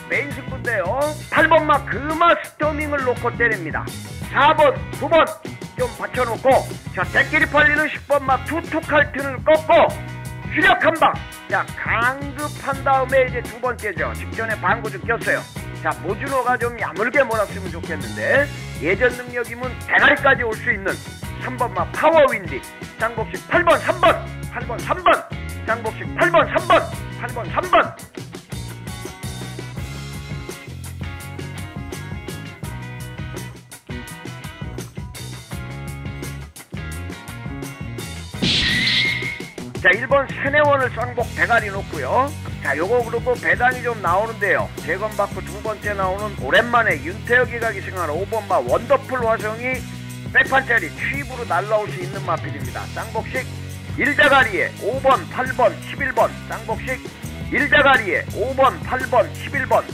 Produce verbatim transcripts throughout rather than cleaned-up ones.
메인 승부인데요. 팔 번 마 금화 스토밍을 놓고 때립니다. 사 번, 구 번 좀 받쳐놓고, 자, 대끼리 팔리는 십 번 마 투투칼튼을 꺾고, 주력 한 방. 자, 강급한 다음에 이제 두 번째죠. 직전에 방구 좀 꼈어요. 자, 모준호가 좀 야물게 몰았으면 좋겠는데, 예전 능력이면 대가리까지 올 수 있는 삼 번 마 파워윈디. 쌍복식 팔 번, 삼 번, 팔 번, 삼 번. 쌍복식 팔 번, 삼 번, 팔 번, 삼 번. 자, 일 번 세네원을 쌍복 대가리 놓고요. 자, 요거 그리고 배당이 좀 나오는데요. 재건받고 두 번째 나오는 오랜만에 윤태혁이가 기승하는 오 번 마 원더풀 화성이 백판짜리 취입으로 날라올 수 있는 마필입니다. 쌍복식 일자가리에 오 번, 팔 번, 십일 번. 쌍복식 일자가리에 오 번, 팔 번, 십일 번.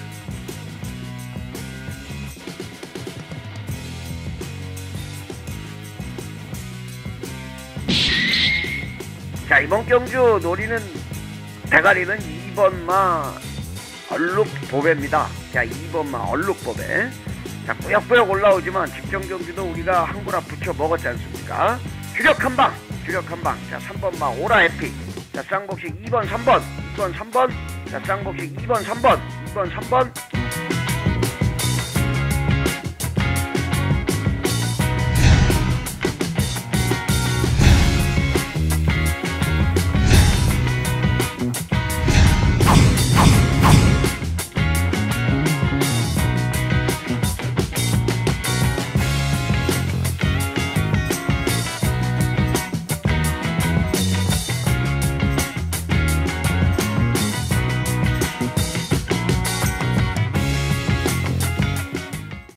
자, 이번 경주 노리는 대가리는 이 번 마 얼룩보배입니다. 자, 이 번 마 얼룩보배. 자, 꾸역꾸역 올라오지만 직전 경주도 우리가 한구나 붙여 먹었지 않습니까? 주력 한방, 주력 한방. 자, 삼 번 마 오라 해피. 자, 쌍복식 이 번, 삼 번, 이 번, 삼 번. 자, 쌍복식 이 번, 삼 번, 이 번, 삼 번.